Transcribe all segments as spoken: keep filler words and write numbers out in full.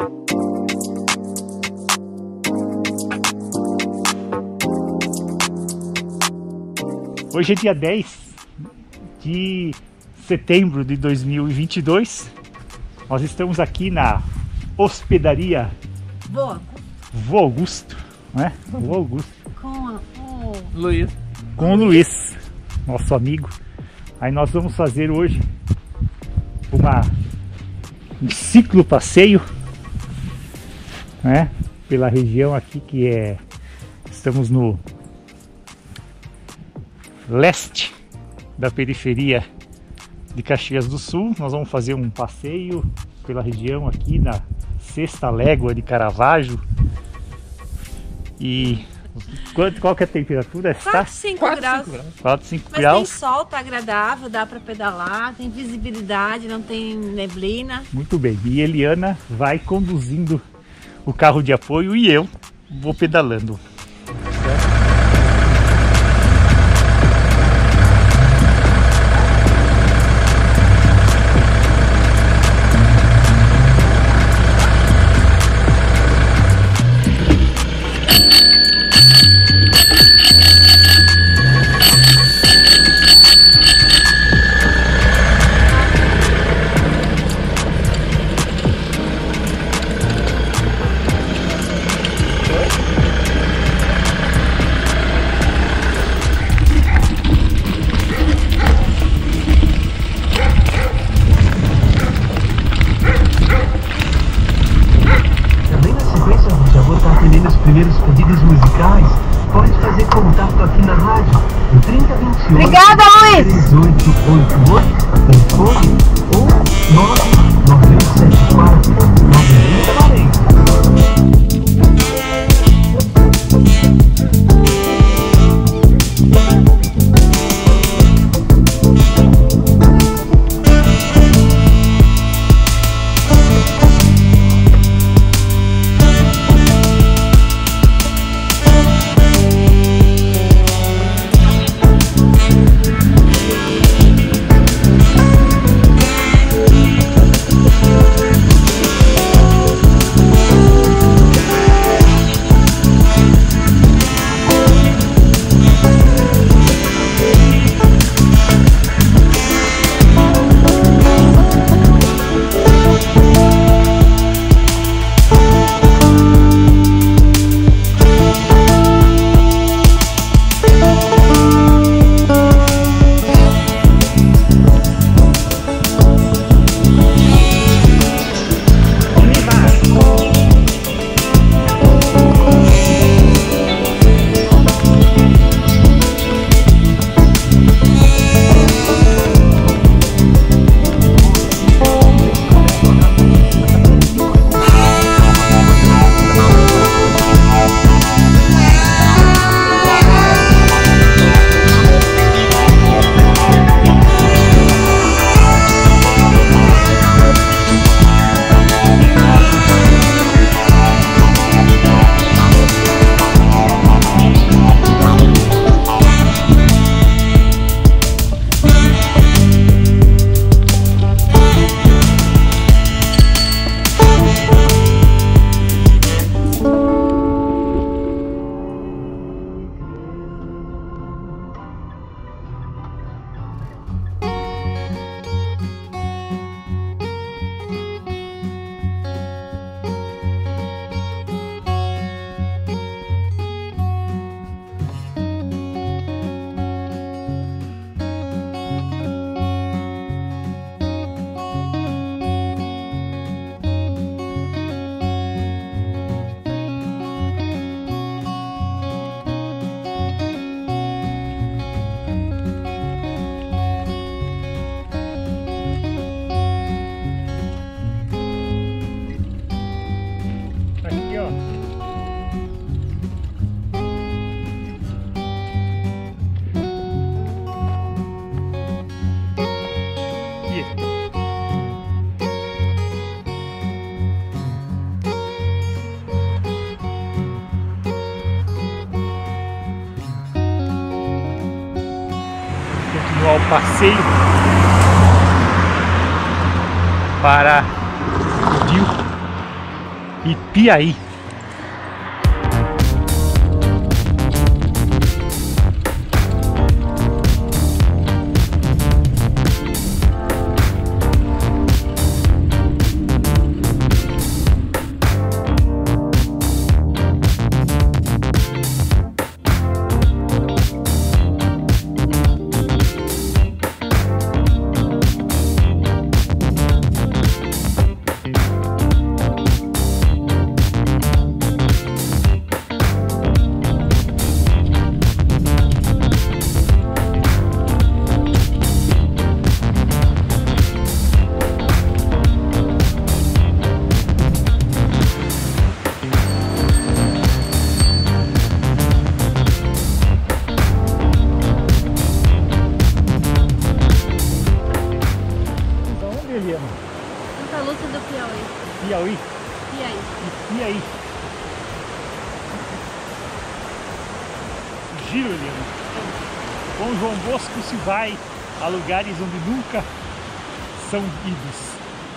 Hoje é dia dez de setembro de dois mil e vinte e dois. Nós estamos aqui na hospedaria Vô Vô Augusto, né? Vô Augusto. Com o Luiz. Com o Luiz, nosso amigo. Aí nós vamos fazer hoje uma, um ciclo passeio, né? Pela região aqui que é... Estamos no leste da periferia de Caxias do Sul. Nós vamos fazer um passeio pela região aqui na Sexta Légua de Caravaggio. E qual, qual que é a temperatura? Está quatro, cinco graus. quatro, cinco Mas graus. tem sol, tá agradável, dá para pedalar, tem visibilidade, não tem neblina. Muito bem. E Eliana vai conduzindo o carro de apoio e eu vou pedalando. Os primeiros pedidos musicais, pode fazer contato aqui na rádio no trinta vinte e oito. Obrigada, Luiz! três oito oito oito, telefone ou nove nove um sete quatro nove um quatro zero. continuar o passeio para o Dio. Ipiaí. Santa Lúcia do Piauí. Piauí? Piauí. Piauí. Giro, Eliana. Com João Bosco se vai a lugares onde nunca são idos.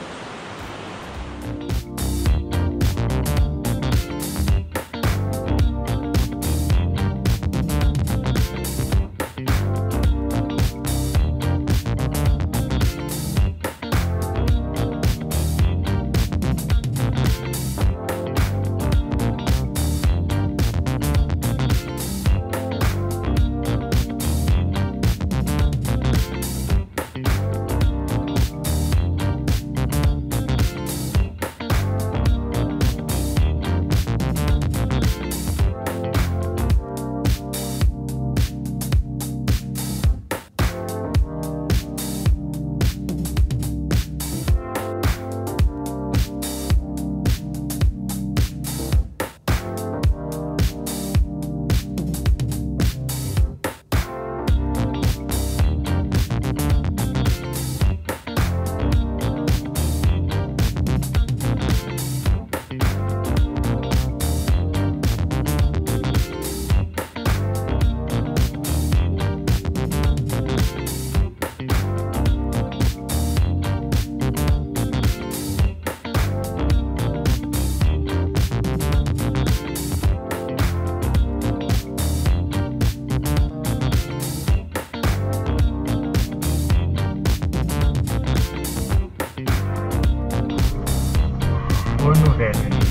Forno velho ali.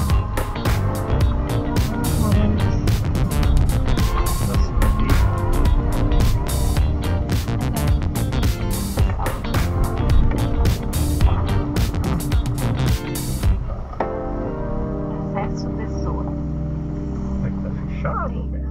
Acesso pessoa. Como é que tá fechado, velho?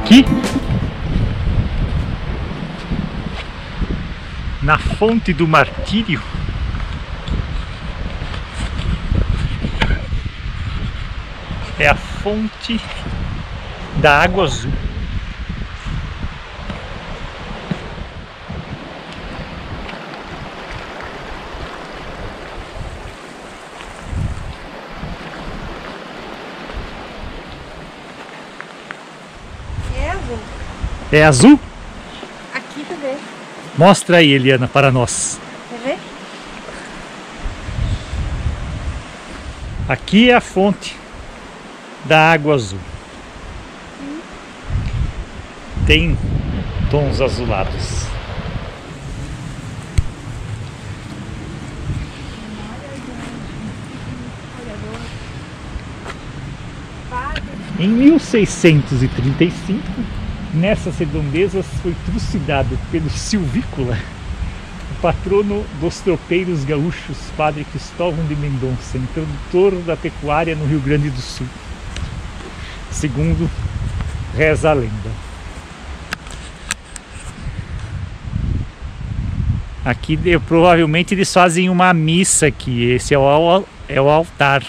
Aqui, na fonte do martírio, é a fonte da água azul. É azul. É azul? Aqui também. Mostra aí, Eliana, para nós. Quer ver? Aqui é a fonte da água azul. Tem tons azulados. Em mil seiscentos e trinta e cinco, nessas redondezas foi trucidado pelo Silvícola, o patrono dos tropeiros gaúchos, Padre Cristóvão de Mendonça, introdutor da pecuária no Rio Grande do Sul. Segundo reza a lenda. Aqui provavelmente eles fazem uma missa aqui. Esse é o, é o altar.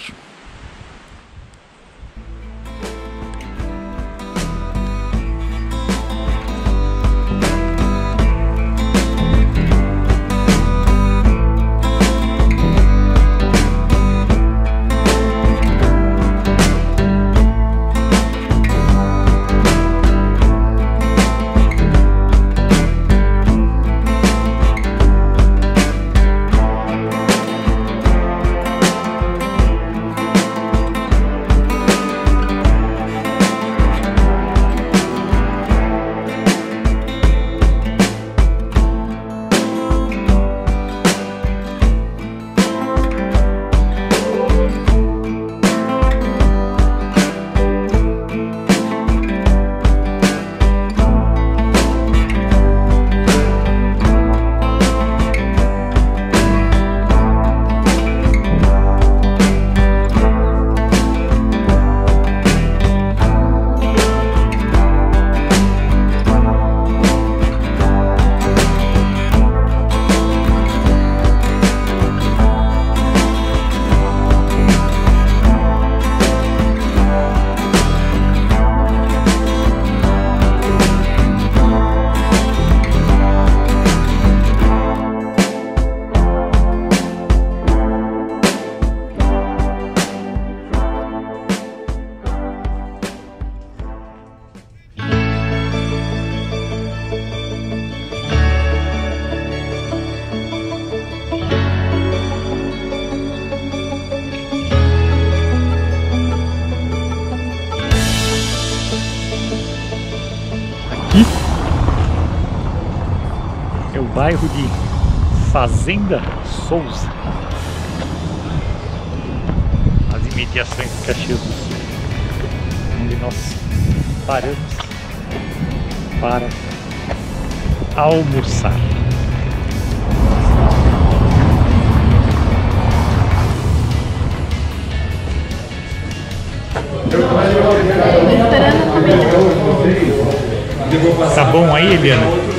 Aqui é o bairro de Fazenda Souza, as imediações de Caxias do Sul, onde nós paramos para almoçar. Tá bom aí, Eliana?